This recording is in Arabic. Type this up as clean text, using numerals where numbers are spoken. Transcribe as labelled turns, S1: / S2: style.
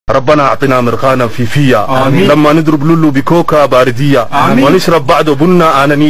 S1: ربنا اعطنا مرقانا في فيا لما نضرب لولو بكوكا باردية ونشرب بعده بنا آنانية.